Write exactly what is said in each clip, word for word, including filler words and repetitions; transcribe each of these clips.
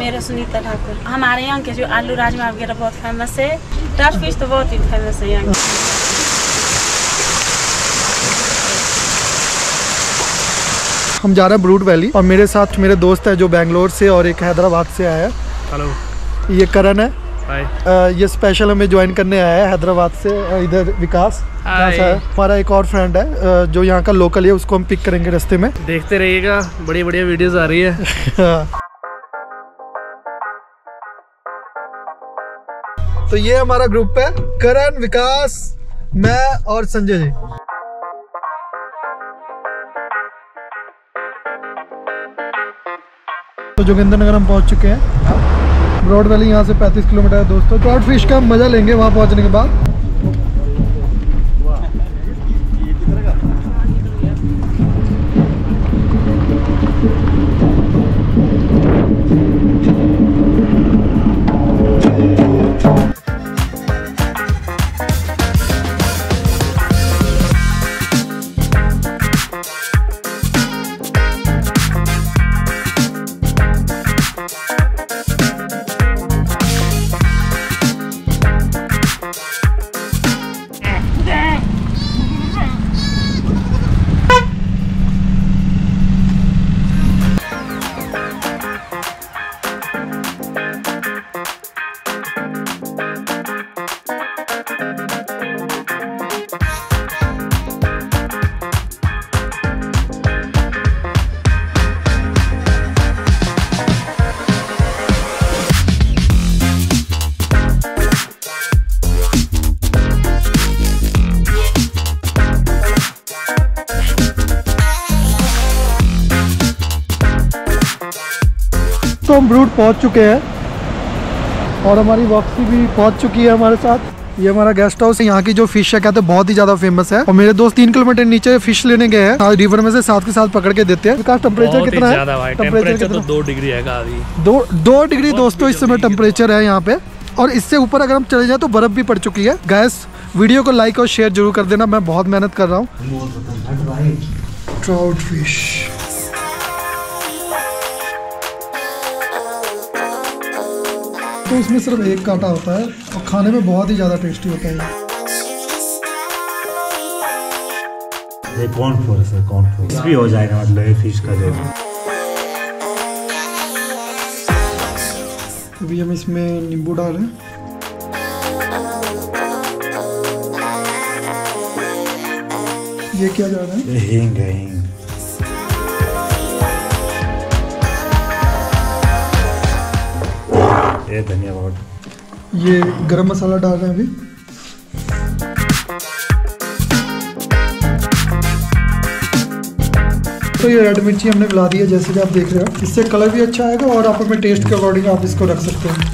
मेरा सुनीता ठाकुर। हमारे यहाँ के जो आलू राजमा वगैरह बहुत फेमस है। ट्रस्ट फिश तो बहुत ही फेमस है यहाँ। हम जा रहे हैं ब्रूड वैली और मेरे साथ मेरे दोस्त है जो बैंगलोर से और एक हैदराबाद से आया है। हेलो, ये करण है। हाय। ये स्पेशल हमें ज्वाइन करने आया है हैदराबाद से। इधर विकास है। हमारा एक और फ्रेंड है जो यहाँ का लोकल है, उसको हम पिक करेंगे रास्ते में। देखते रहिएगा, बड़ी बढ़िया वीडियोस आ रही है। तो ये हमारा ग्रुप है, करण, विकास, मैं और संजय जी। तो जोगिंद्रनगर हम पहुंच चुके हैं। ब्रॉड वैली यहाँ से पैंतीस किलोमीटर है दोस्तों। ट्रॉट फिश का मजा लेंगे वहाँ पहुँचने के बाद। तो हम ब्रूड पहुंच चुके हैं और हमारी वॉक्सी भी पहुंच चुकी है हमारे साथ। ये हमारा गेस्ट हाउस है। यहाँ की जो फिश है कहते हैं बहुत ही ज्यादा फेमस है और मेरे दोस्त तीन किलोमीटर नीचे फिश लेने गए हैं। रिवर में से साथ के साथ पकड़ के देते हैं। विकास टेम्परेचर कितना है? टेम्परेचर तो दो डिग्री है अभी। दो दो डिग्री दोस्तों इस समय टेम्परेचर है यहाँ पे। और इससे ऊपर अगर हम चले जाए तो बर्फ भी पड़ चुकी है। गैस वीडियो को लाइक और शेयर जरूर कर देना, मैं बहुत मेहनत कर रहा हूँ। ट्राउट फिश तो इसमें सिर्फ एक कांटा होता है और खाने में बहुत ही ज़्यादा टेस्टी होता है। ये कौन फोर्स है, कौन फोर्स भी हो जाएगा मतलब ये फिश का जो। अभी हम इसमें नींबू डाल रहे हैं। ये क्या जा रहा है? ये हींग है, हींग। ये धनिया पाउडर। ये गरम मसाला डाल रहे हैं अभी। तो ये रेड मिर्ची हमने मिला दी है जैसे कि आप देख रहे हो। इससे कलर भी अच्छा आएगा और आप अपने टेस्ट के अकॉर्डिंग आप इसको रख सकते हैं।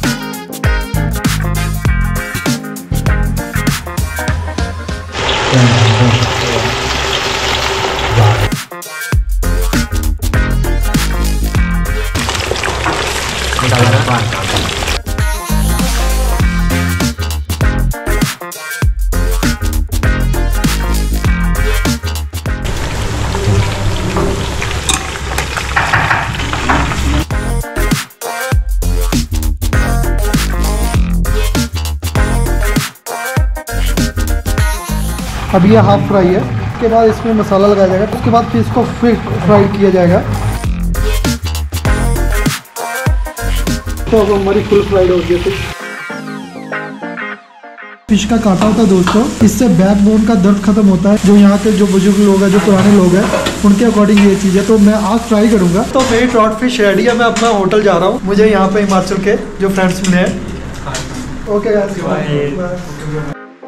अब ये हाफ फ्राई है। उसके बाद इसमें मसाला लगाया जाएगा। उसके बाद फिश को फिर फ्राई किया जाएगा। तो अब हमारी फुल फ्राइड हो गई फिश। फिश का कांटा होता है दोस्तों, इससे बैक बोन का दर्द खत्म होता है। जो यहाँ के जो बुजुर्ग लोग हैं, जो पुराने लोग हैं, उनके अकॉर्डिंग ये चीज़ है। तो मैं आज ट्राई करूँगा। तो मेरी ट्रॉट फिश रेडी है। मैं अपना होटल जा रहा हूँ। मुझे यहाँ पे हिमाचल के जो फ्रेंड्स मिले हैं। Okay bye.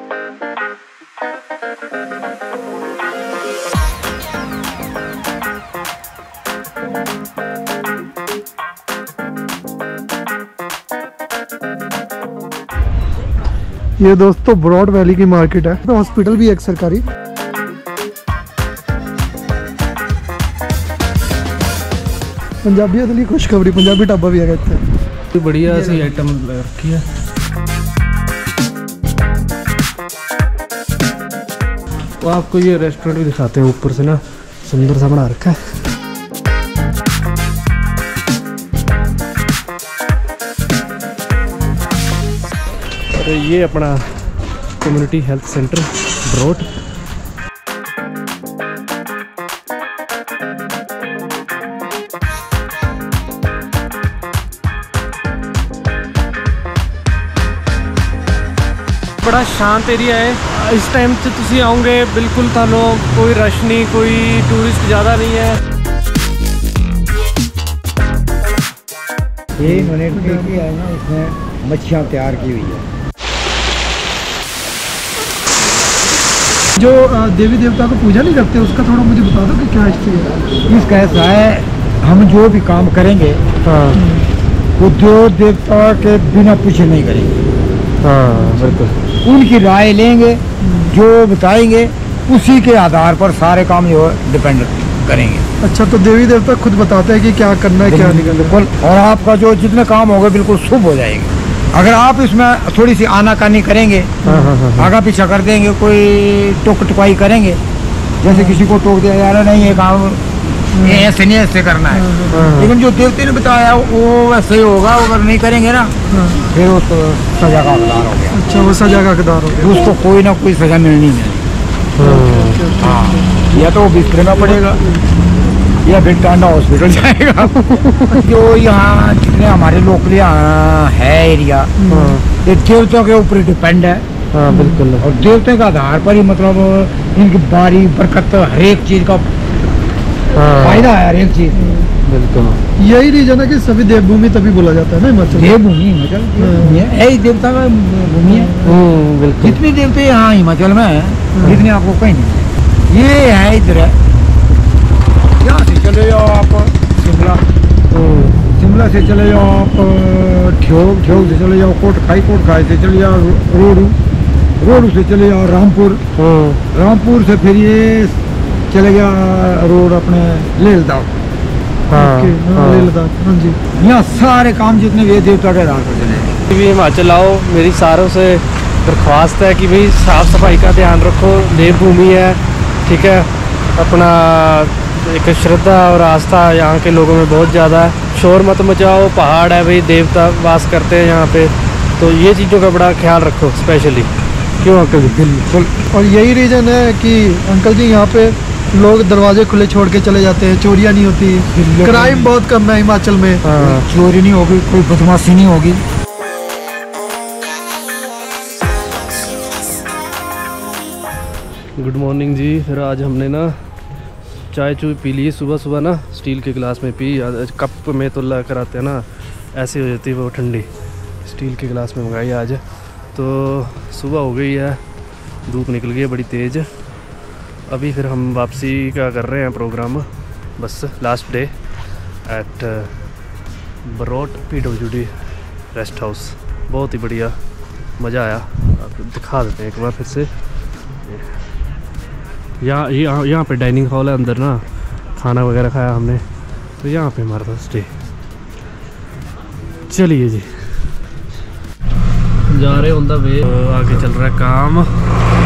ये दोस्तों ब्रॉड वैली की मार्केट है। तो हॉस्पिटल भी है एक सरकारी। पंजाबी अदली खुशखबरी, पंजाबी ढाबा भी है इतने बढ़िया सी आइटम रखी है। वो आपको ये रेस्टोरेंट भी दिखाते हैं ऊपर से ना, सुंदर सा बना रखा है। और ये अपना कम्युनिटी हेल्थ सेंटर बरोट। बड़ा शांत एरिया है। इस टाइम से तुसी आओगे बिल्कुल थानू कोई रश नहीं, कोई टूरिस्ट ज़्यादा नहीं है। ये इन्होंने किया है ना, इसमें मच्छियाँ तैयार की हुई है। जो अ, देवी देवता को पूजा नहीं करते, उसका थोड़ा मुझे बता दो कि क्या हिस्ट्री है। इसका ऐसा है, हम जो भी काम करेंगे हाँ वो देव देवता के बिना पूछे नहीं करेंगे। हाँ बिल्कुल, उनकी राय लेंगे, जो बताएंगे उसी के आधार पर सारे काम जो डिपेंड करेंगे। अच्छा, तो देवी देवता खुद बताते हैं कि क्या करना है क्या नहीं करना। बिल्कुल, और आपका जो जितने काम होगा बिल्कुल शुभ हो जाएंगे। अगर आप इसमें थोड़ी सी आनाकानी करेंगे, हाँ हाँ हाँ आगा पीछा कर देंगे, कोई टोक टुकाई करेंगे, जैसे किसी को टोक दिया यार नहीं ये काम ये ऐसे नहीं ऐसे करना है, हाँ। लेकिन जो देवते ने बताया वो वैसे ही होगा। अगर नहीं करेंगे ना फिर उसको सजा का हकदार हो गया। अच्छा, वो सजा का हकदार हो गया। उसको कोई ना कोई सजा मिलनी मिलनी। हाँ, या तो वो बिस्तरे में पड़ेगा या फिर टांडा हॉस्पिटल जाएगा। जो यहाँ जितने हमारे लोकल यहाँ है एरिया, ये देवताओं के ऊपर डिपेंड है। हाँ बिल्कुल, और देवते के आधार पर ही मतलब इनकी बारी बरकत हर एक चीज का हाँ फायदा है, हर एक चीज। बिल्कुल। यही रीजन है कि सभी देवभूमि तभी बोला जाता है ना हिमाचल। देवभूमि हिमाचल देवभूमि है, यही देवता का भूमि है। हम्म बिल्कुल। जितने देवते यहाँ हिमाचल में है जितने आपको कहीं नहीं। ये है इधर है, यहाँ से चले जाओ आप शिमला, शिमला से चले जाओ आप ठियोग, ठियोग से चले जाओ कोटखाई, कोटखाई से चले जाओ रोडू, रोडू से चले जाओ रामपुर, रामपुर से फिर ये चले गया रोड अपने लेह लद्दाख। हाँ ओके, हाँ, लेह लद्दाख, हाँ जी। यहाँ सारे काम जितने भी देवता के आधार पर चले। भी हिमाचल आओ, मेरी सारों से दरख्वास्त है कि भाई साफ़ सफाई का ध्यान रखो। देवभूमि है, ठीक है। अपना एक श्रद्धा और आस्था यहाँ के लोगों में बहुत ज़्यादा है। शोर मत मचाओ, पहाड़ है भाई, देवता वास करते हैं यहाँ पे, तो ये चीज़ों का बड़ा ख्याल रखो स्पेशली। क्यों अंकल जी? बिल्कुल। और यही रीजन है कि अंकल जी यहाँ पे लोग दरवाजे खुले छोड़ के चले जाते हैं, चोरियाँ नहीं होती, क्राइम बहुत कम है हिमाचल में। हाँ चोरी नहीं होगी, कोई बदमाशी नहीं होगी। Good morning ji. फिर आज हमने ना चाय चूय पी ली सुबह सुबह ना, स्टील के गिलास में पी। कप में तो ला कर आते हैं ना, ऐसे हो जाती है वो ठंडी। स्टील के गिलास में मंगाई आज। तो सुबह हो गई है, धूप निकल गई है बड़ी तेज़। अभी फिर हम वापसी का कर रहे हैं प्रोग्राम, बस last day at Barot P W D rest house. बहुत ही बढ़िया, मज़ा आया। आपको दिखा देते हैं एक बार फिर से। यहाँ यहाँ यहाँ पे डाइनिंग हॉल है, अंदर ना खाना वगैरह खाया हमने, तो यहाँ पे हमारा था स्टे। चलिए जी, जा रहे ऑन द वे। आगे चल रहा है काम।